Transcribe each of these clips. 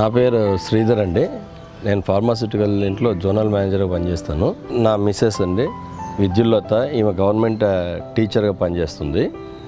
నా పేరు శ్రీధర్ అండి. నేను ఫార్మాస్యూటికల్ ఇంట్లో జోనల్ మేనేజర్గా పనిచేస్తాను. నా మిస్సెస్ అండి విద్యుల్లత, ఈమె గవర్నమెంట్ టీచర్గా పనిచేస్తుంది.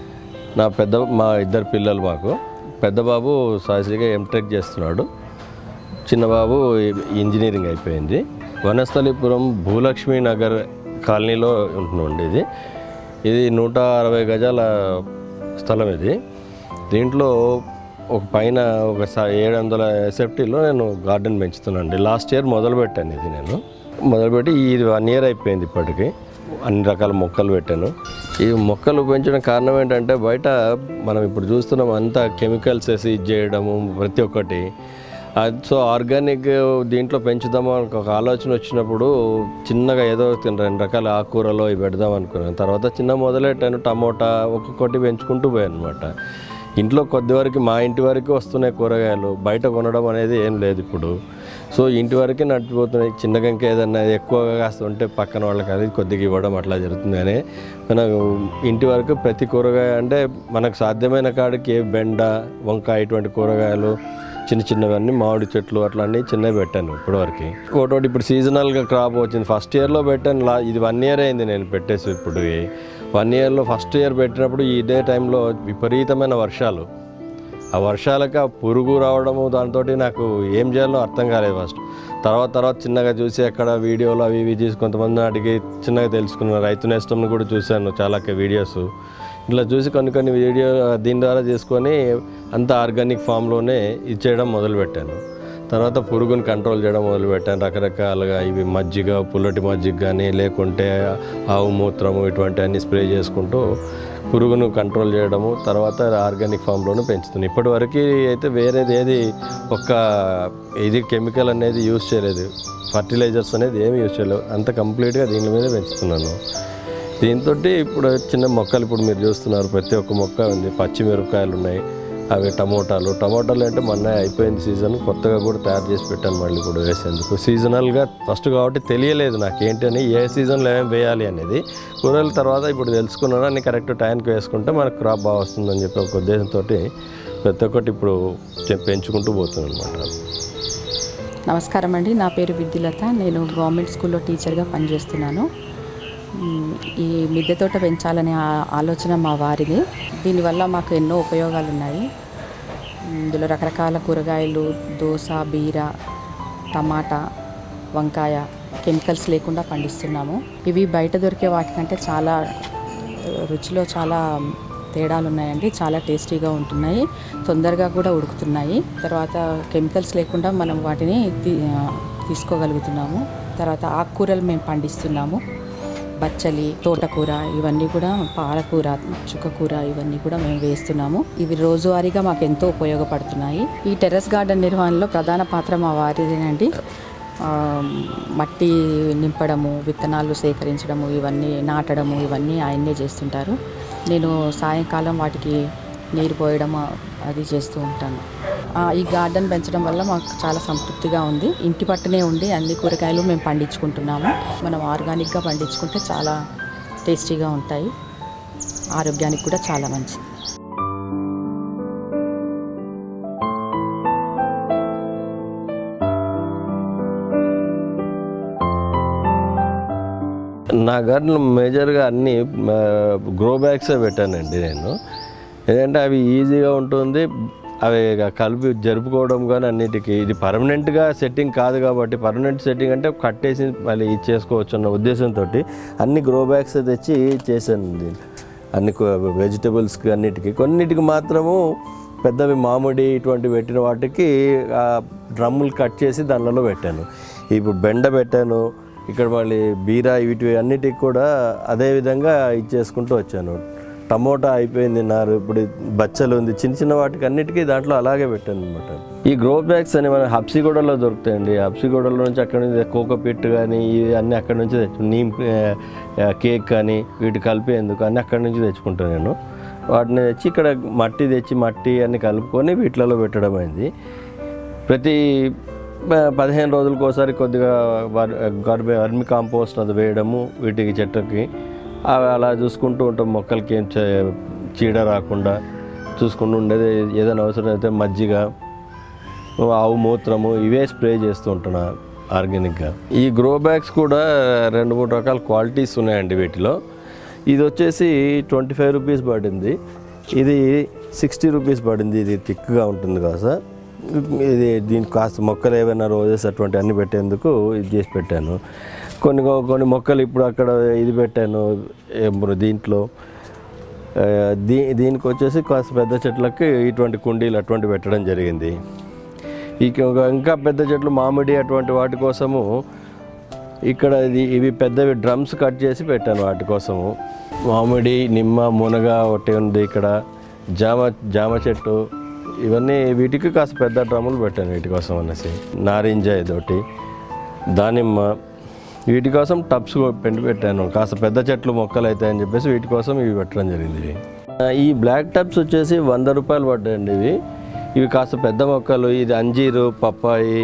మా ఇద్దరు పిల్లలు మాకు. పెద్ద బాబు సాయిశ్రీగా ఎంటెక్ చేస్తున్నాడు, చిన్న బాబు ఇంజనీరింగ్ అయిపోయింది. వనస్థలిపురం భూలక్ష్మి నగర్ కాలనీలో ఉంటుందండి. ఇది 160 గజాల స్థలం. దీంట్లో ఒక పైన ఒక 700 ఎస్ఎఫ్టీలో నేను గార్డెన్ పెంచుతున్నానండి. లాస్ట్ ఇయర్ మొదలుపెట్టాను. నేను మొదలుపెట్టి ఇది 1 ఇయర్ అయిపోయింది. ఇప్పటికీ అన్ని రకాల మొక్కలు పెట్టాను. ఈ మొక్కలు పెంచడం కారణం ఏంటంటే, బయట మనం ఇప్పుడు చూస్తున్నాం అంతా కెమికల్స్ వేసి ఇది చేయడము ప్రతి ఒక్కటి. సో ఆర్గానిక్ దీంట్లో పెంచుదామో ఒక ఆలోచన వచ్చినప్పుడు చిన్నగా ఏదో 2 రకాల ఆకుకూరలో ఇవి పెడదాం అనుకున్నాను. తర్వాత చిన్న మొదలెట్టాను. టమోటా ఒక్కొక్కటి పెంచుకుంటూ పోయాను అనమాట. ఇంట్లో కొద్ది వరకు, మా ఇంటి వరకు వస్తున్నాయి కూరగాయలు, బయట కొనడం అనేది ఏం లేదు ఇప్పుడు. సో ఇంటి వరకే నడిచిపోతున్నాయి. చిన్నగా ఇంకా ఏదన్నా ఎక్కువగా కాస్తుంటే పక్కన వాళ్ళకి అది కొద్దిగా ఇవ్వడం అట్లా జరుగుతుంది. కానీ మనకు ఇంటి వరకు ప్రతి కూరగాయ అంటే మనకు సాధ్యమైన కాడికి బెండ, వంకాయ ఇటువంటి కూరగాయలు చిన్నవన్నీ, మామిడి చెట్లు అట్లా అన్నీ చిన్నవి పెట్టాను ఇప్పటివరకు. ఒకటి ఇప్పుడు సీజనల్గా క్రాప్ వచ్చింది. ఫస్ట్ ఇయర్లో పెట్టాను. ఇది 1 ఇయర్ అయింది నేను పెట్టేసి. ఇప్పుడు 1 ఇయర్లో ఫస్ట్ ఇయర్ పెట్టినప్పుడు ఇదే టైంలో విపరీతమైన వర్షాలు. ఆ వర్షాలకు ఆ పురుగు రావడము, దాంతో నాకు ఏం చేయాలో అర్థం కాలేదు ఫస్ట్. తర్వాత చిన్నగా చూసి అక్కడ వీడియోలు అవి ఇవి చూసి కొంతమంది అడిగి చిన్నగా తెలుసుకున్నాను. రైతు నేస్తంను కూడా చూశాను చాలా వీడియోస్. ఇట్లా చూసి కొన్ని వీడియో దీని ద్వారా చేసుకొని అంతా ఆర్గానిక్ ఫామ్లోనే ఇచ్చేయడం మొదలుపెట్టాను. తర్వాత పురుగుని కంట్రోల్ చేయడం మొదలుపెట్టాను. రకరకాలుగా ఇవి మజ్జిగ, పుల్లటి మజ్జిగ కానీ, లేకుంటే ఆవు మూత్రము ఇటువంటి అన్ని స్ప్రే చేసుకుంటూ పురుగును కంట్రోల్ చేయడము. తర్వాత ఆర్గానిక్ ఫామ్లోనే పెంచుతున్నాను. ఇప్పటివరకు అయితే వేరేది ఏది ఇది కెమికల్ అనేది యూజ్ చేయలేదు, ఫర్టిలైజర్స్ అనేది ఏమి యూజ్ చేయలేదు. అంత కంప్లీట్గా దీని మీద పెంచుతున్నాను. దీంతో ఇప్పుడు చిన్న మొక్కలు ఇప్పుడు మీరు చూస్తున్నారు, ప్రతి ఒక్క మొక్క ఉంది. పచ్చిమిరపకాయలు ఉన్నాయి, అవి టమోటాలు అంటే మొన్న అయిపోయింది సీజన్. కొత్తగా కూడా తయారు చేసి పెట్టాను మళ్ళీ ఇప్పుడు వేసేందుకు. సీజనల్గా ఫస్ట్ కాబట్టి తెలియలేదు నాకేంటి అని, ఏ సీజన్లో ఏమేమి వేయాలి అనేది. కూరల తర్వాత ఇప్పుడు తెలుసుకున్నాను. అన్ని కరెక్ట్ టైంకి వేసుకుంటే మనకు క్రాప్ బాగా వస్తుందని చెప్పి ఒక ఉద్దేశంతో ప్రతి ఒక్కటి ఇప్పుడు పెంచుకుంటూ పోతున్నాను అనమాట. నమస్కారం అండి, నా పేరు విద్యుల్లత. నేను గవర్నమెంట్ స్కూల్లో టీచర్గా పనిచేస్తున్నాను. ఈ మిద్దె తోట పెంచాలనే ఆలోచన మా వారిది. దీనివల్ల మాకు ఎన్నో ఉపయోగాలు ఉన్నాయి. ఇందులో రకరకాల కూరగాయలు, దోస, బీర, టమాటా, వంకాయ కెమికల్స్ లేకుండా పండిస్తున్నాము. ఇవి బయట దొరికే వాటికంటే చాలా రుచిలో చాలా తేడాలు ఉన్నాయండి. చాలా టేస్టీగా ఉంటున్నాయి, తొందరగా కూడా ఉడుకుతున్నాయి. తర్వాత కెమికల్స్ లేకుండా మనం వాటిని తీసుకోగలుగుతున్నాము. తర్వాత ఆకుకూరలు మేము పండిస్తున్నాము. బచ్చలి, తోటకూర, ఇవన్నీ కూడా, పాలకూర, చుక్కకూర, ఇవన్నీ కూడా మేము వేస్తున్నాము. ఇవి రోజువారీగా మాకు ఎంతో ఉపయోగపడుతున్నాయి. ఈ టెర్రస్ గార్డెన్ నిర్వహణలో ప్రధాన పాత్ర మా వారిదేనండి. మట్టి నింపడము, విత్తనాలు సేకరించడము, ఇవన్నీ నాటడము, ఇవన్నీ ఆయన్నే చేస్తుంటారు. నేను సాయంకాలం వాటికి నీరు పోయడం అది చేస్తూ ఉంటాను. ఈ గార్డెన్ పెంచడం వల్ల మాకు చాలా సంతృప్తిగా ఉంది. ఇంటి పట్టునే ఉండి అన్ని కూరగాయలు మేము పండించుకుంటున్నాము. మనం ఆర్గానిక్గా పండించుకుంటే చాలా టేస్టీగా ఉంటాయి, ఆరోగ్యానికి కూడా చాలా మంచిది. నా గార్డెన్ మేజర్గా అన్నీ గ్రో బ్యాగ్సే పెట్టానండి నేను. ఏంటంటే అవి ఈజీగా ఉంటుంది, అవి కలిపి జరుపుకోవడం కానీ అన్నిటికీ. ఇది పర్మనెంట్గా సెట్టింగ్ కాదు కాబట్టి, పర్మనెంట్ సెట్టింగ్ అంటే కట్టేసి మళ్ళీ ఇచ్చేసుకోవచ్చు అన్న ఉద్దేశంతో అన్ని గ్రో బ్యాగ్స్ తెచ్చి చేశాను. అన్ని వెజిటబుల్స్కి కొన్నిటికి మాత్రము పెద్దవి మామిడి ఇటువంటి పెట్టిన వాటికి డ్రమ్ములు కట్ చేసి దానిలో పెట్టాను. ఇప్పుడు బెండ పెట్టాను, ఇక్కడ మళ్ళీ బీరా, వీటి అన్నిటికి కూడా అదేవిధంగా ఇచ్చేసుకుంటూ వచ్చాను. టమోటా అయిపోయింది నారు, ఇప్పుడు బచ్చలు ఉంది, చిన్న వాటికి అన్నిటికీ దాంట్లో అలాగే పెట్టాను అనమాట. ఈ గ్రో బ్యాగ్స్ అని మన హబ్సిగూడలో దొరుకుతాయండి. హబ్సిగూడలో నుంచి అక్కడ నుంచి కోకోపిట్ కానీ ఇవి అన్నీ అక్కడి నుంచి నీమ్ కేక్ కానీ వీటి కలిపేందుకు అన్నీ అక్కడి నుంచి తెచ్చుకుంటాను నేను. వాటిని తెచ్చి ఇక్కడ మట్టి అన్నీ కలుపుకొని వీటిలలో పెట్టడం అయింది. ప్రతి 15 రోజులకు ఒకసారి కొద్దిగా వర్మి కాంపోస్ట్ అది వేయడము వీటికి, చెట్టుకి. అలా చూసుకుంటూ ఉంటాం, మొక్కలకి ఏం చీడ రాకుండా చూసుకుంటూ ఉండేది. ఏదైనా అవసరం అయితే మజ్జిగ ఆవు మూత్రము ఇవే స్ప్రే చేస్తూ ఉంటున్నా ఆర్గానిక్గా. ఈ గ్రో బ్యాగ్స్ కూడా 2-3 రకాల క్వాలిటీస్ ఉన్నాయండి వీటిలో. ఇది వచ్చేసి 25 రూపీస్ పడింది, ఇది 60 రూపీస్ పడింది. ఇది థిక్గా ఉంటుంది కదా సార్. ఇది దీనికి కాస్త మొక్కలు ఏవైనా రోజెస్ అటువంటి అన్నీ పెట్టేందుకు ఇది చేసి పెట్టాను. కొన్ని మొక్కలు ఇప్పుడు అక్కడ ఇది పెట్టాను దీంట్లో. దీనికి వచ్చేసి కాస్త పెద్ద చెట్లకి ఇటువంటి కుండీలు అటువంటి పెట్టడం జరిగింది. ఇంకా పెద్ద చెట్లు మామిడి అటువంటి వాటి కోసము ఇక్కడ ఇవి పెద్దవి డ్రమ్స్ కట్ చేసి పెట్టాను వాటి కోసము. మామిడి, నిమ్మ, మునగ ఒకటి ఉంది ఇక్కడ, జామ చెట్టు, ఇవన్నీ వీటికి కాస్త పెద్ద డ్రమ్ములు పెట్టాను వీటి కోసం అనేసి. నారింజ ఇదొకటి, దానిమ్మ, వీటి కోసం టబ్స్ పెండి పెట్టాను. కాస్త పెద్ద చెట్లు మొక్కలు అవుతాయని చెప్పేసి వీటి కోసం ఇవి పెట్టడం జరిగింది. ఈ బ్లాక్ టబ్స్ వచ్చేసి 100 రూపాయలు పడ్డాయండి. ఇవి కాస్త పెద్ద మొక్కలు. ఇది అంజీరు, పప్పాయి,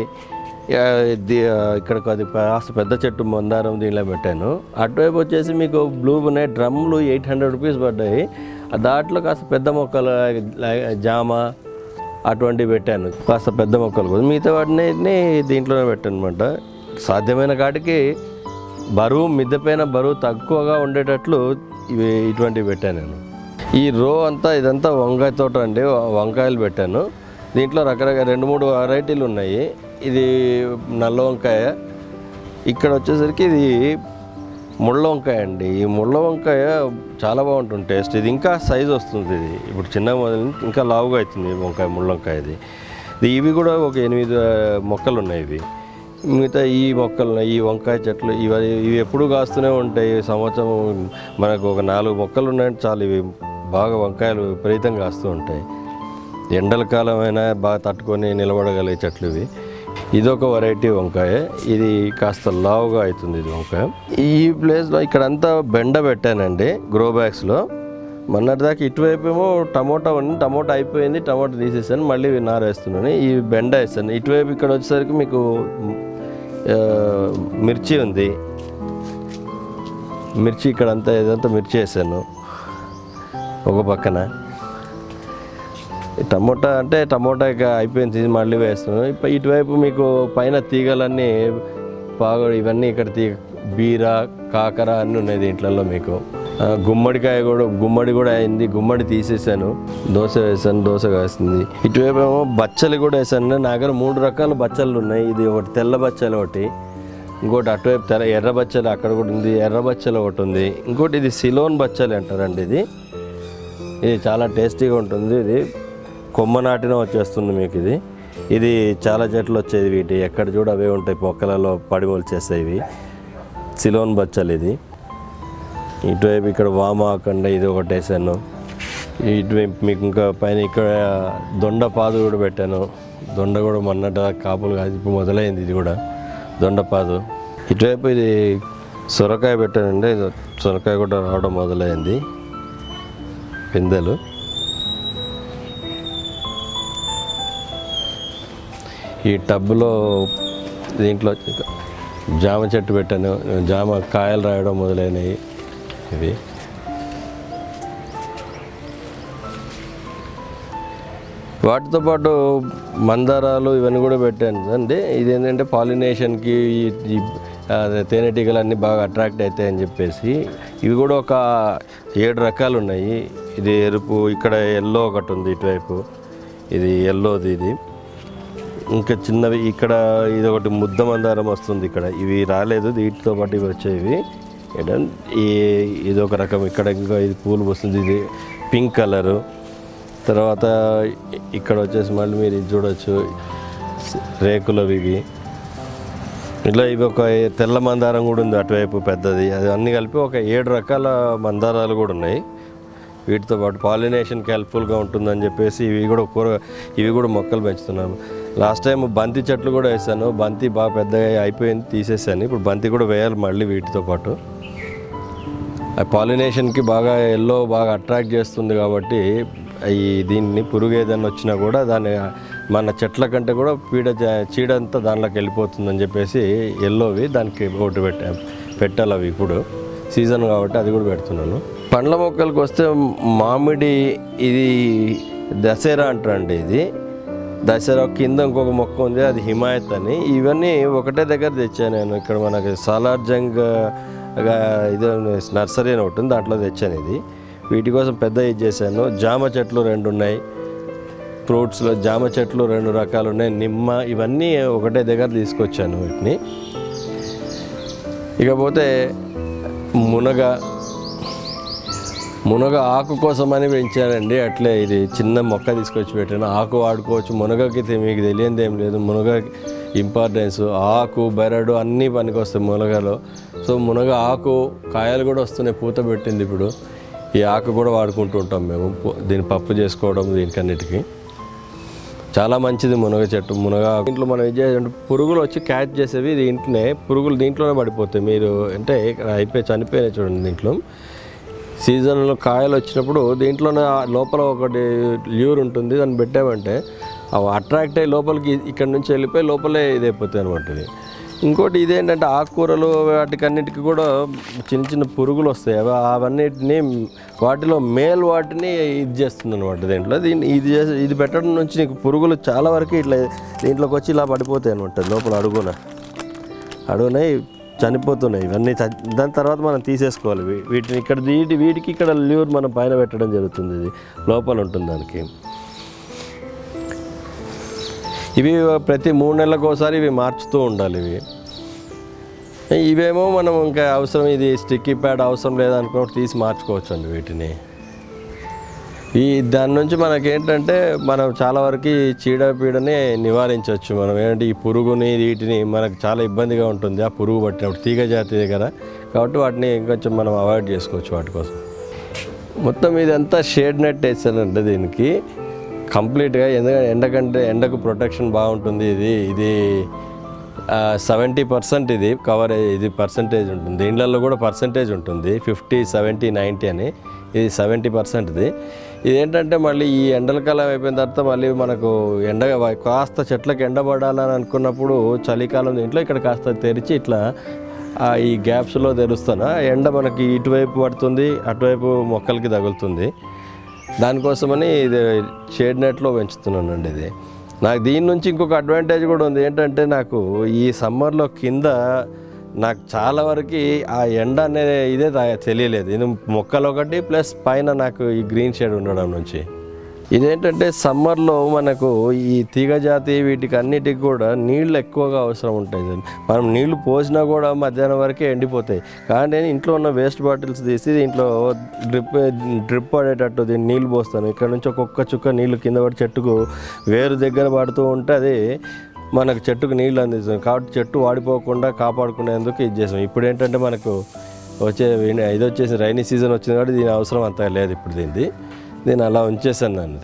ఇక్కడ కాస్త పెద్ద చెట్టు మందారం దీనిలో పెట్టాను. అటువైపు వచ్చేసి మీకు బ్లూ ఉన్నాయి డ్రమ్లు 800 రూపీస్ పడ్డాయి. దాంట్లో కాస్త పెద్ద మొక్కలు జామ అటువంటివి పెట్టాను, కాస్త పెద్ద మొక్కలు కోసం. మిగతా వాటిని దీంట్లోనే పెట్టాను అనమాట. సాధ్యమైన కాటికి మిద్దెపైన బరువు తక్కువగా ఉండేటట్లు ఇటువంటివి పెట్టాను నేను. ఈ రో అంతా ఇదంతా వంకాయ తోట అండి, వంకాయలు పెట్టాను. దీంట్లో రకరకాల 2-3 వెరైటీలు ఉన్నాయి. ఇది నల్ల వంకాయ, ఇక్కడ వచ్చేసరికి ఇది ముళ్ళ వంకాయ అండి. ఈ ముళ్ళ వంకాయ చాలా బాగుంటుంది టేస్ట్. ఇది ఇంకా సైజు వస్తుంది. ఇది ఇప్పుడు చిన్న మొదలు ఇంకా లావుగా అవుతుంది ముళ్ళ వంకాయ. ఇవి కూడా ఒక 8 మొక్కలు ఉన్నాయి. ఇవి మిగతా ఈ మొక్కలు ఉన్నాయి, ఈ వంకాయ చెట్లు ఇవి ఎప్పుడు కాస్తూనే ఉంటాయి. సంవత్సరం మనకు ఒక 4 మొక్కలు ఉన్నాయంటే చాలు, ఇవి బాగా వంకాయలు విపరీతంగా కాస్తూ ఉంటాయి. ఎండల కాలం అయినా బాగా తట్టుకొని నిలబడగలిగే చెట్లు ఇవి. ఇదొక వెరైటీ వంకాయ, ఇది కాస్త లావుగా అవుతుంది ఇది వంకాయ. ఈ ప్లేస్లో ఇక్కడంతా బెండ పెట్టానండి గ్రో బ్యాగ్స్లో. మొన్నటిదాకా ఇటువైపు ఏమో టమోటా ఉంది, టమోటా అయిపోయింది, టమోటా తీసేసాను, మళ్ళీ నారేస్తున్నాను. ఈ బెండ వేస్తాను. ఇటువైపు ఇక్కడ వచ్చేసరికి మీకు మిర్చి ఉంది. మిర్చి ఇక్కడంతా ఇదంతా మిర్చి వేసాను ఒక పక్కన. టమోటా అంటే టమోటా ఇక అయిపోయింది, మళ్ళీ వేస్తున్నాను. ఇటువైపు మీకు పైన తీగలన్నీ బాగా ఇవన్నీ ఇక్కడ బీర, కాకర అన్నీ ఉన్నాయి దీంట్లో. మీకు గుమ్మడి కూడా అయింది, గుమ్మడి తీసేసాను. దోశ వేసాను, దోశ కాస్తుంది. ఇటువైపు ఏమో బచ్చలు కూడా వేసాను. నా దగ్గర 3 రకాల బచ్చలు ఉన్నాయి. ఇది ఒకటి తెల్ల బచ్చలు ఒకటి, ఇంకోటి అటువైపు ఎర్ర బచ్చలు అక్కడ కూడా ఉంది, ఎర్ర బచ్చలు ఒకటి ఉంది. ఇంకోటి ఇది సిలోన్ బచ్చలు అంటారండి. ఇది చాలా టేస్టీగా ఉంటుంది. ఇది కొమ్మ నాటిన వచ్చేస్తుంది మీకు. ఇది చాలా చెట్లు వచ్చేది వీటి, ఎక్కడ చూడ అవే ఉంటాయి, మొక్కలలో పడి మొలిచేస్తాయి ఇవి. సిలోన్ బచ్చలు ఇది. ఇటువైపు ఇక్కడ వామాకండ ఇది ఒకటి వేసాను. ఇటువైపు మీకు ఇంకా పైన ఇక్కడ దొండపాదు కూడా పెట్టాను. దొండ కూడా మొన్నట కాపులు కాదు, ఇప్పుడు మొదలైంది ఇది కూడా దొండపాదు. ఇటువైపు ఇది సొరకాయ పెట్టానండి. సొరకాయ కూడా రావడం మొదలైంది, పిందెలు. ఈ టబ్లో దీంట్లో జామ చెట్టు పెట్టాను, జామ కాయలు రాయడం మొదలైనవి ఇవి. వాటితో పాటు మందారాలు ఇవన్నీ కూడా పెట్టాను అండి. ఇదేంటంటే పాలినేషన్కి తేనెటీగలన్నీ బాగా అట్రాక్ట్ అవుతాయని చెప్పేసి ఇవి కూడా ఒక 7 రకాలు ఉన్నాయి. ఇది ఎరుపు, ఇక్కడ ఎల్లో ఒకటి ఉంది ఇటువైపు, ఇది ఎల్లోది. ఇది ఇంకా చిన్నవి ఇక్కడ ఇది ఒకటి ముద్ద మందారం వస్తుంది ఇక్కడ. ఇవి రాలేదు, వీటితో పాటు ఇవి వచ్చేవి. ఇది ఒక రకం. ఇక్కడ ఇంకా ఇది పూలు వస్తుంది, ఇది పింక్ కలరు. తర్వాత ఇక్కడ వచ్చేసి మళ్ళీ మీరు ఇది చూడవచ్చు, రేకులవి ఇవి. ఇట్లా ఇవి ఒక తెల్ల మందారం కూడా ఉంది అటువైపు పెద్దది. అది అన్నీ కలిపి ఒక 7 రకాల మందారాలు కూడా ఉన్నాయి. వీటితో పాటు పాలినేషన్కి హెల్ప్ఫుల్గా ఉంటుందని చెప్పేసి ఇవి కూడా మొక్కలు పెంచుతున్నాను. లాస్ట్ టైం బంతి చెట్లు కూడా వేసాను. బంతి బాగా పెద్దగా అయిపోయింది, తీసేసాను. ఇప్పుడు బంతి కూడా వేయాలి మళ్ళీ వీటితో పాటు. ఆ పాలినేషన్కి బాగా ఎల్లో బాగా అట్రాక్ట్ చేస్తుంది కాబట్టి దీన్ని పురుగు ఏదైనా వచ్చినా కూడా దాన్ని మన చెట్ల కంటే కూడా చీడంతా దానిలోకి వెళ్ళిపోతుందని చెప్పేసి ఎల్లోవి దానికి ఒకటి పెట్టాలి. అవి ఇప్పుడు సీజన్ కాబట్టి అది కూడా పెడుతున్నాను. పండ్ల మొక్కలకు వస్తే మామిడి, ఇది దసరా అంటారండి. దసరా కింద ఇంకొక మొక్క ఉంది, అది హిమాయత్ అని. ఇవన్నీ ఒకటే దగ్గర తెచ్చాను నేను. ఇక్కడ మనకి సాలార్జంగ్ ఇది నర్సరీ అని ఒకటి ఉంది, దాంట్లో తెచ్చాను ఇది. వీటి కోసం పెద్ద ఇది చేశాను. జామ చెట్లు 2 ఉన్నాయి, ఫ్రూట్స్లో జామ చెట్లు 2 రకాలు ఉన్నాయి, నిమ్మ, ఇవన్నీ ఒకటే దగ్గర తీసుకొచ్చాను వీటిని. ఇకపోతే మునగ ఆకు కోసమని పెంచానండి. అట్లే ఇది చిన్న మొక్క తీసుకొచ్చి పెట్టాను. ఆకు వాడుకోవచ్చు, మునగకి మీకు తెలియదు ఏం లేదు. మునగ ఇంపార్టెన్స్ ఆకు, బెరడు అన్నీ పనికొస్తాయి మునగలో. సో మునగ ఆకు కాయలు కూడా వస్తున్నాయి, పూత పెట్టింది ఇప్పుడు. ఈ ఆకు కూడా వాడుకుంటూ ఉంటాం మేము, దీన్ని పప్పు చేసుకోవడం, దీనికన్నిటికీ చాలా మంచిది మునగ చెట్టు. మునగ ఇంట్లో మనం ఏం చేయాలంటే పురుగులు వచ్చి క్యాచ్ చేసేవి దీంట్లోనే, పురుగులు దీంట్లోనే పడిపోతాయి. మీరు అంటే చనిపోయినాయి చూడండి. దీంట్లో సీజన్లో కాయలు వచ్చినప్పుడు దీంట్లోనే లోపల ఒకటి ల్యూర్ ఉంటుంది, దాన్ని పెట్టామంటే అవి అట్రాక్ట్ అయ్యి లోపలికి ఇక్కడ నుంచి వెళ్ళిపోయి లోపలే ఇదైపోతాయి అనమాట. ఇది ఇంకోటి ఇదేంటంటే ఆకుకూరలు వాటికన్నిటికీ కూడా చిన్న చిన్న పురుగులు వస్తాయి. అవన్నిటిని వాటిలో వాటిని ఇది చేస్తుంది అనమాట. దీంట్లో ఇది పెట్టడం నుంచి నీకు పురుగులు చాలా వరకు ఇట్లా దీంట్లోకి వచ్చి ఇలా పడిపోతాయి అనమాట. లోపల అడుగున చనిపోతున్నాయి ఇవన్నీ. దాని తర్వాత మనం తీసేసుకోవాలి వీటిని. వీటికి ఇక్కడ ల్యూర్ మనం పైన పెట్టడం జరుగుతుంది, ఇది లోపల ఉంటుంది దానికి. ఇవి ప్రతి 3 నెలలకు ఒకసారి ఇవి మార్చుతూ ఉండాలి. ఇవేమో మనం ఇంకా అవసరం, ఇది స్టిక్కీ ప్యాడ్ అవసరం లేదనుకున్నప్పుడు తీసి మార్చుకోవచ్చు అండి వీటిని. దాని నుంచి మనకేంటంటే మనం చాలా వరకు చీడపీడని నివారించవచ్చు. మనం ఏంటంటే ఈ పురుగుని వీటిని మనకు చాలా ఇబ్బందిగా ఉంటుంది ఆ పురుగు పట్టినప్పుడు, తీగ జాతి దగ్గర. కాబట్టి వాటిని ఇంకొంచెం మనం అవాయిడ్ చేసుకోవచ్చు వాటి కోసం. మొత్తం ఇదంతా షేడ్ నెట్ వేసానంటే దీనికి కంప్లీట్గా. ఎందుకంటే ఎండకు ప్రొటెక్షన్ బాగుంటుంది. ఇది 70% ఇది కవరేజ్, ఇది పర్సంటేజ్ ఉంటుంది. దీంట్లో కూడా పర్సంటేజ్ ఉంటుంది, 50, 70, 90 అని. ఇది 70% ఇది. ఇదేంటంటే మళ్ళీ ఈ ఎండల కాలం అయిపోయిన తర్వాత మళ్ళీ మనకు కాస్త చెట్లకు ఎండబడాలని అనుకున్నప్పుడు చలికాలం దీంట్లో ఇక్కడ కాస్త తెరిచి ఇట్లా ఈ గ్యాప్స్లో తెరుస్తాను. ఎండ మనకి ఇటువైపు పడుతుంది, అటువైపు మొక్కలకి తగులుతుంది. దానికోసమని ఇది షేడ్ నెట్లో పెంచుతున్నానండి. ఇది నాకు దీని నుంచి ఇంకొక అడ్వాంటేజ్ కూడా ఉంది. ఏంటంటే నాకు ఈ సమ్మర్లో కింద నాకు చాలా వరకు ఆ ఎండ అనేది ఇదే తెలియలేదు. ఇది మొక్కలు ఒకటి ప్లస్ పైన నాకు ఈ గ్రీన్ షేడ్ ఉండడం నుంచి. ఇదేంటంటే సమ్మర్లో మనకు ఈ తీగ జాతి వీటికి అన్నిటికి కూడా నీళ్ళు ఎక్కువగా అవసరం ఉంటాయి. మనం నీళ్లు పోసినా కూడా మధ్యాహ్నం వరకే ఎండిపోతాయి. కానీ ఇంట్లో ఉన్న వేస్ట్ బాటిల్స్ తీసి దీంట్లో డ్రిప్ పడేటట్టు దీన్ని నీళ్ళు పోస్తాను. ఇక్కడ నుంచి ఒక్కొక్క చుక్క నీళ్ళు కింద పడి చెట్టుకు వేరు దగ్గర పడుతూ ఉంటే అది మనకు చెట్టుకు నీళ్ళు అందిస్తుంది. కాబట్టి చెట్టు వాడిపోకుండా కాపాడుకునేందుకు ఇది చేసాం. ఇప్పుడు ఏంటంటే మనకు ఇది వచ్చేసి రైనీ సీజన్ వచ్చింది కాబట్టి దీని అవసరం అంత లేదు. ఇప్పుడు దీన్ని అలా ఉంచేసాను నన్ను.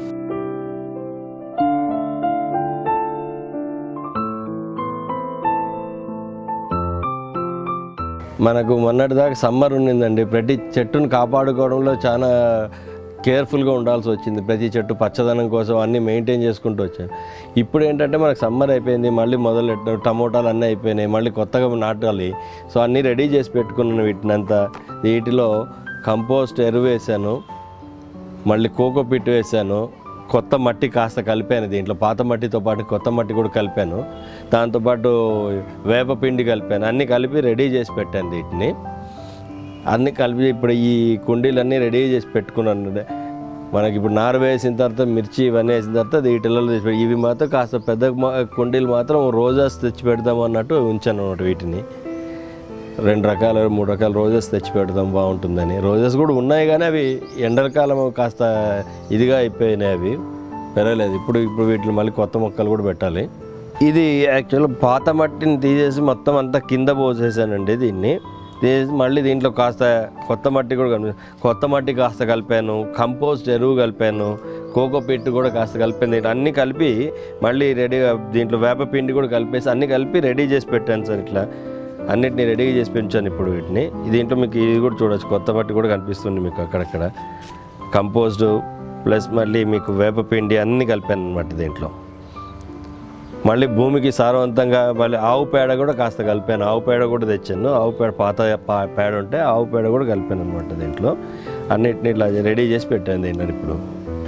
మనకు మొన్నటిదాకా సమ్మర్ ఉండిందండి. ప్రతి చెట్టును కాపాడుకోవడంలో చాలా కేర్ఫుల్గా ఉండాల్సి వచ్చింది. ప్రతి చెట్టు పచ్చదనం కోసం అన్నీ మెయింటైన్ చేసుకుంటూ వచ్చాను. ఇప్పుడు ఏంటంటే మనకు సమ్మర్ అయిపోయింది, మళ్ళీ మొదలెట్టాను. టమోటాలు అన్నీ అయిపోయినాయి, మళ్ళీ కొత్తగా నాటాలి. సో అన్నీ రెడీ చేసి పెట్టుకున్నాను వీటినంతా. వీటిలో కంపోస్ట్ ఎరువు వేసాను, మళ్ళీ కోకో పిట్ వేసాను, కొత్త మట్టి కాస్త కలిపాను. దీంట్లో పాత మట్టితో పాటు కొత్త మట్టి కూడా కలిపాను. దాంతోపాటు వేప పిండి కలిపాను. అన్నీ కలిపి రెడీ చేసి పెట్టాను. వీటిని అన్నీ కలిపి ఇప్పుడు ఈ కుండీలన్నీ రెడీ చేసి పెట్టుకున్నాను. మనకి ఇప్పుడు నారు వేసిన తర్వాత మిర్చి ఇవన్నీ వేసిన తర్వాత వీటిలో తెచ్చి ఇవి మాత్రం కాస్త పెద్ద కుండీలు మాత్రం రోజాస్ తెచ్చి పెడదాం అన్నట్టు ఉంచాను అన్నమాట. వీటిని 2 రకాల 3 రకాల రోజెస్ తెచ్చి పెడదాం బాగుంటుందని. రోజెస్ కూడా ఉన్నాయి కానీ అవి ఎండలకాలం కాస్త ఇదిగా అయిపోయినాయి, అవి పెరగలేదు. ఇప్పుడు వీటిని మళ్ళీ కొత్త మొక్కలు కూడా పెట్టాలి. ఇది యాక్చువల్గా పాత మట్టిని తీసేసి మొత్తం అంతా కింద పోసేసానండి. దీన్ని మళ్ళీ దీంట్లో కాస్త కొత్త మట్టి కాస్త కలిపాను, కంపోస్ట్ ఎరువు కలిపాను, కోకో పిట్ కూడా కాస్త కలిపాను. అన్నీ కలిపి మళ్ళీ రెడీగా దీంట్లో వేప పిండి కూడా కలిపేసి అన్నీ కలిపి రెడీ చేసి పెట్టాను సార్. ఇట్లా అన్నిటినీ రెడీ చేసి పెంచాను ఇప్పుడు వీటిని. దీంట్లో మీకు ఇది కూడా చూడొచ్చు, కొత్త మట్టి కూడా కనిపిస్తుంది మీకు అక్కడక్కడ. కంపోస్టు ప్లస్ మళ్ళీ మీకు వేపపిండి అన్నీ కలిపాను అనమాట దీంట్లో. మళ్ళీ భూమికి సారవంతంగా మళ్ళీ ఆవు పేడ కూడా కాస్త కలిపాను. ఆవు పేడ కూడా తెచ్చాను. ఆవు పేడ పాత పేడ ఉంటే ఆవు పేడ కూడా కలిపాను అనమాట దీంట్లో. అన్నిటిని ఇట్లా రెడీ చేసి పెట్టాను దీంట్లో. ఇప్పుడు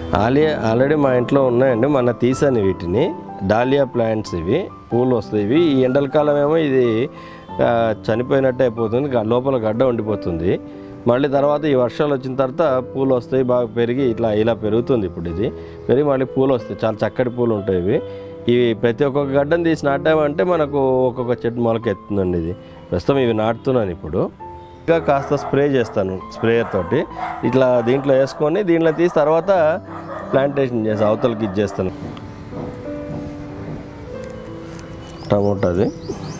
ఆల్రెడీ మా ఇంట్లో ఉన్నాయండి, మొన్న తీసాను వీటిని. డాలియా ప్లాంట్స్ ఇవి, పూలు వస్తాయి. ఇవి ఈ ఎండల కాలం ఏమో ఇది చనిపోయినట్టు అయిపోతుంది, లోపల గడ్డ ఉండిపోతుంది. మళ్ళీ తర్వాత ఈ వర్షాలు వచ్చిన తర్వాత పూలు వస్తాయి, బాగా పెరిగి ఇలా పెరుగుతుంది. ఇప్పుడు ఇది పెరిగి మళ్ళీ పూలు వస్తాయి, చాలా చక్కటి పూలు ఉంటాయి ఇవి. ఇవి ప్రతి ఒక్కొక్క గడ్డను తీసి నాటామంటే మనకు ఒక్కొక్క చెట్టు మొలకెత్తుందండి. ఇది ప్రస్తుతం ఇవి నాటుతున్నాను ఇప్పుడు. ఇంకా కాస్త స్ప్రే చేస్తాను స్ప్రేయర్ తోటి, ఇట్లా దీంట్లో వేసుకొని దీంట్లో తీసి తర్వాత ప్లాంటేషన్ చేసి అవతలకి ఇచ్చేస్తాను. టమోటాది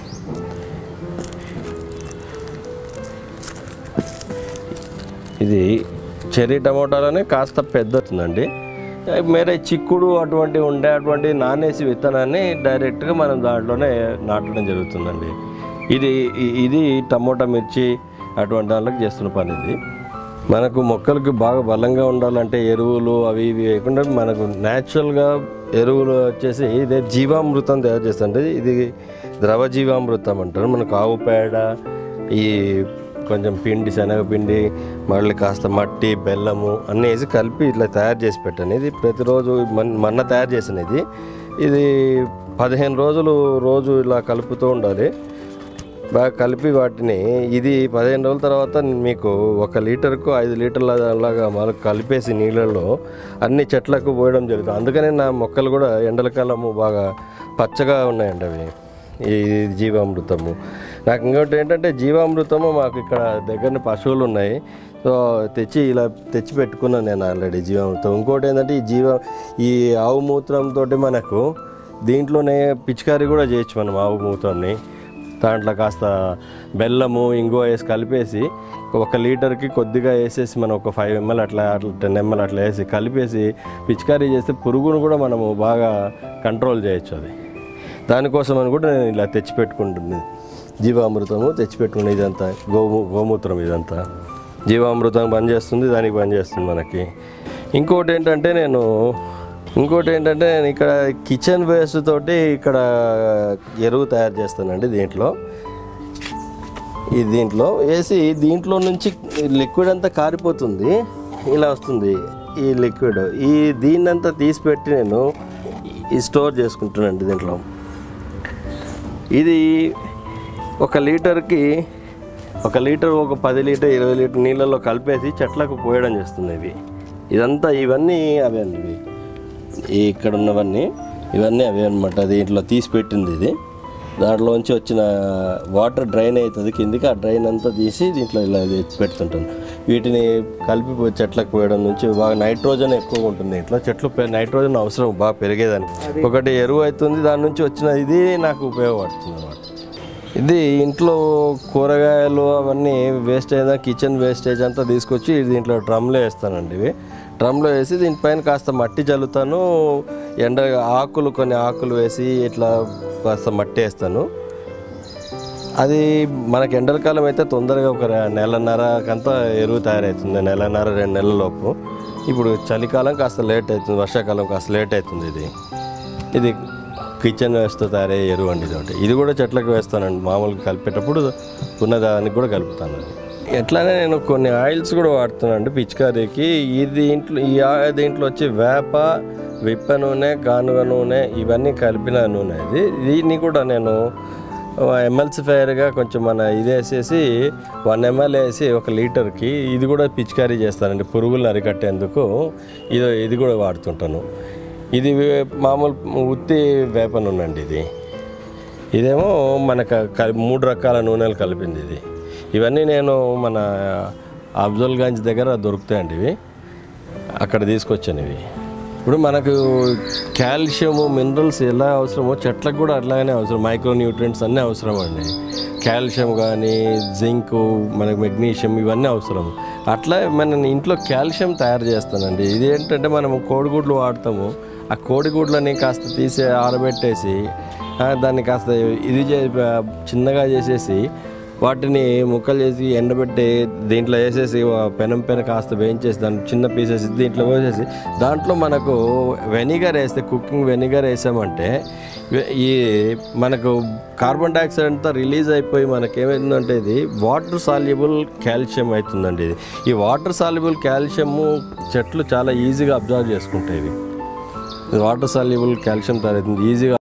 ఇది చెర్రీ టమోటాలోనే కాస్త పెద్ద అవుతుందండి. మేరే చిక్కుడు అటువంటి నానేసి విత్తనాన్ని డైరెక్ట్గా మనం దాంట్లోనే నాటడం జరుగుతుందండి. ఇది టమోటా మిర్చి అటువంటి దాంట్లోకి చేస్తున్న పని. ఇది మనకు మొక్కలకి బాగా బలంగా ఉండాలంటే ఎరువులు అవి ఇవి వేయకుండా మనకు న్యాచురల్గా ఎరువులు వచ్చేసి ఇదే జీవామృతం తయారు చేస్తుంటే, ఇది ద్రవ జీవామృతం అంటారు. మనకు ఆవు పేడ, ఈ కొంచెం పిండి, శనగపిండి, మళ్ళీ కాస్త మట్టి, బెల్లము అన్నీ వేసి కలిపి ఇట్లా తయారు చేసి పెట్టాను. ఇది ప్రతిరోజు మొన్న తయారు చేసినది. ఇది 15 రోజులు రోజు ఇలా కలుపుతూ ఉండాలి. బాగా కలిపి వాటిని ఇది 15 రోజుల తర్వాత మీకు 1 లీటర్కు 5 లీటర్ల అలాగా మళ్ళీ కలిపేసి నీళ్ళల్లో అన్ని చెట్లకు పోయడం జరుగుతుంది. అందుకనే నా మొక్కలు కూడా ఎండల కాలము బాగా పచ్చగా ఉన్నాయండి అవి. ఈ జీవామృతము నాకు ఇంకోటి ఏంటంటే, జీవామృతము మాకు ఇక్కడ దగ్గరనే పశువులు ఉన్నాయి, సో తెచ్చి పెట్టుకున్నాను నేను ఆల్రెడీ జీవామృతం. ఇంకోటి ఏంటంటే ఈ ఆవు మూత్రంతో మనకు దీంట్లోనే పిచికారీ కూడా చేయొచ్చు మనం. ఆవు మూత్రాన్ని దాంట్లో కాస్త బెల్లము, ఇంగువ వేసి కలిపేసి 1 లీటర్కి కొద్దిగా వేసేసి మనం ఒక 5 ml అట్లా 10 ml అట్లా వేసి కలిపేసి పిచికారీ చేస్తే పురుగును కూడా మనము బాగా కంట్రోల్ చేయొచ్చు. అది దానికోసం అని కూడా నేను ఇలా తెచ్చిపెట్టుకుంటుంది జీవామృతము తెచ్చిపెట్టుకుని. ఇదంతా గోమూత్రం, ఇదంతా జీవామృతం పనిచేస్తుంది, దానికి పనిచేస్తుంది మనకి. ఇంకోటి ఏంటంటే నేను ఇక్కడ కిచెన్ వేస్ట్ తోటి ఇక్కడ ఎరువు తయారు చేస్తానండి. దీంట్లో వేసి దీంట్లో నుంచి లిక్విడ్ అంతా కారిపోతుంది, ఇలా వస్తుంది ఈ లిక్విడ్. దీన్నంతా తీసి పెట్టి నేను స్టోర్ చేసుకుంటానండి దీంట్లో. ఇది 1 లీటర్కి 1 లీటర్ ఒక 10 లీటర్ 20 లీటర్ నీళ్ళల్లో కలిపేసి చెట్లకు పోయడం చేస్తుంది. ఇవన్నీ అవే అండి. ఇక్కడ ఉన్నవన్నీ ఇవన్నీ అవే అనమాట. దీంట్లో తీసి పెట్టింది ఇది. దాంట్లోంచి వచ్చిన వాటర్ డ్రైన్ అవుతుంది కిందికి, ఆ డ్రైన్ అంతా తీసి దీంట్లో ఇలా పెడుతుంటాను. వీటిని కలిపి చెట్లకు పోయడం నుంచి బాగా నైట్రోజన్ ఎక్కువగా ఉంటుంది దీంట్లో. చెట్లు నైట్రోజన్ అవసరం బాగా పెరిగేదానికి. ఒకటి ఎరువు అవుతుంది, దాని నుంచి వచ్చిన ఇది నాకు ఉపయోగపడుతుంది అన్నమాట. ఇది ఇంట్లో కూరగాయలు అవన్నీ వేస్ట్ అయినా కిచెన్ వేస్టేజ్ అంతా తీసుకొచ్చి దీంట్లో డ్రమ్లో వేస్తానండి. ఇవి డ్రమ్లో వేసి దీనిపైన కాస్త మట్టి చల్లుతాను. కొన్ని ఆకులు వేసి ఇట్లా కాస్త మట్టి వేస్తాను. అది మనకి ఎండల కాలం అయితే తొందరగా ఒక నెలన్నరకంతా ఎరువు తయారవుతుంది, 1.5-2 నెలల లోపు. ఇప్పుడు చలికాలం కాస్త లేట్ అవుతుంది, వర్షాకాలం కాస్త లేట్ అవుతుంది. ఇది కిచెన్ వేస్తూ తయారయ్యే ఎరువు అండి. ఇది కూడా చెట్లకు వేస్తానండి. మామూలుగా కలిపేటప్పుడు ఉన్నదానికి కూడా కలుపుతాను. ఎట్లానే నేను కొన్ని ఆయిల్స్ కూడా వాడుతున్నాను పిచికారీకి. దీంట్లో వచ్చి వేప, విప్ప నూనె, గానుగ నూనె ఇవన్నీ కలిపిన నూనె. దీన్ని కూడా నేను ఎమ్మెల్సిఫైర్గా కొంచెం ఇది వేసేసి 1 ml వేసి 1 లీటర్కి ఇది కూడా పిచికారీ చేస్తానండి పురుగులను అరికట్టేందుకు. ఇది కూడా వాడుతుంటాను. ఇది మామూలు ఉత్తి వేప నూనె అండి. ఇదేమో మనకు 3 రకాల నూనెలు కలిపింది. ఇవన్నీ నేను మన అఫ్జల్గంజ్ దగ్గర దొరుకుతాయండి. ఇవి అక్కడ తీసుకొచ్చాను. ఇప్పుడు మనకు కాల్షియము, మినరల్స్ ఎలా అవసరమో చెట్లకు కూడా అట్లాగనే అవసరం. మైక్రో న్యూట్రియంట్స్ అన్నీ అవసరం అండి. కాల్షియం కానీ, జింకు, మనకు మెగ్నీషియం ఇవన్నీ అవసరం. అట్లా మన ఇంట్లో కాల్షియం తయారు చేస్తానండి. ఇది ఏంటంటే మనం కోడిగుడ్లు వాడతాము. ఆ కోడిగుడ్లని కాస్త తీసి ఆరబెట్టేసి దాన్ని కాస్త చిన్నగా చేసేసి వాటిని ముక్కలు చేసి ఎండబెట్టి దీంట్లో వేసేసి పెనం కాస్త వేయించేసి దాన్ని చిన్న పీసెస్ దీంట్లో వేసేసి దాంట్లో మనకు వెనిగర్ వేస్తే కుకింగ్ వెనిగర్ వేసామంటే ఈ మనకు కార్బన్ డైఆక్సైడ్ అంతా రిలీజ్ అయిపోయి మనకేమైందంటే ఇది వాటర్ సాల్యుబుల్ కాల్షియం అవుతుందండి. ఇది ఈ వాటర్ సాల్యుబుల్ కాల్షియము చెట్లు చాలా ఈజీగా అబ్జర్వ్ చేసుకుంటాయి. ఇది వాటర్ సాల్యుబుల్ కాల్షియం తయారవుతుంది ఈజీగా.